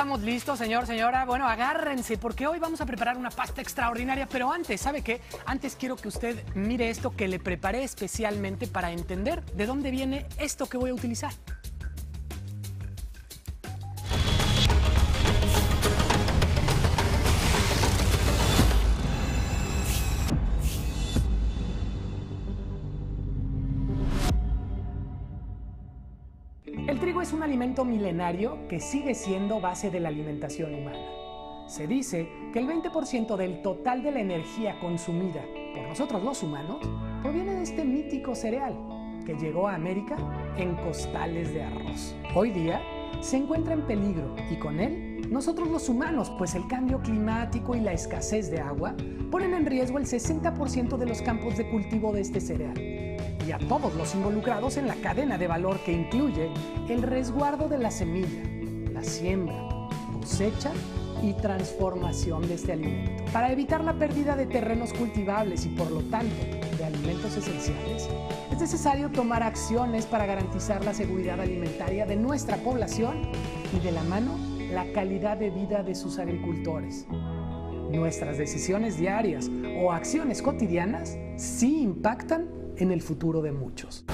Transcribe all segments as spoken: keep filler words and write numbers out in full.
estamos listos, señor, señora. Bueno, agárrense, porque hoy vamos a preparar una pasta extraordinaria. Pero antes, ¿sabe qué? Antes quiero que usted mire esto que le preparé especialmente para entender de dónde viene esto que voy a utilizar. El trigo es un alimento milenario que sigue siendo base de la alimentación humana. Se dice que el veinte por ciento del total de la energía consumida por nosotros los humanos proviene de este mítico cereal que llegó a América en costales de arroz. Hoy día se encuentra en peligro y con él nosotros los humanos, pues el cambio climático y la escasez de agua ponen en riesgo el sesenta por ciento de los campos de cultivo de este cereal y a todos los involucrados en la cadena de valor que incluye el resguardo de la semilla, la siembra, cosecha y transformación de este alimento. Para evitar la pérdida de terrenos cultivables y por lo tanto de alimentos esenciales, es necesario tomar acciones para garantizar la seguridad alimentaria de nuestra población y de la mano la calidad de vida de sus agricultores. Nuestras decisiones diarias o acciones cotidianas sí impactan en el futuro de muchos.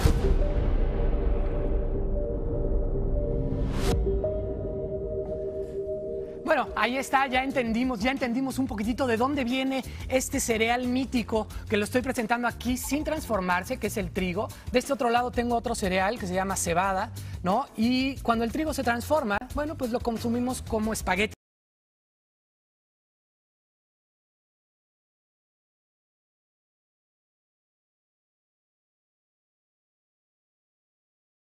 Bueno, ahí está, ya entendimos, ya entendimos un poquitito de dónde viene este cereal mítico que lo estoy presentando aquí sin transformarse, que es el trigo. De este otro lado tengo otro cereal que se llama cebada, ¿no? Y cuando el trigo se transforma, bueno, pues lo consumimos como espagueti.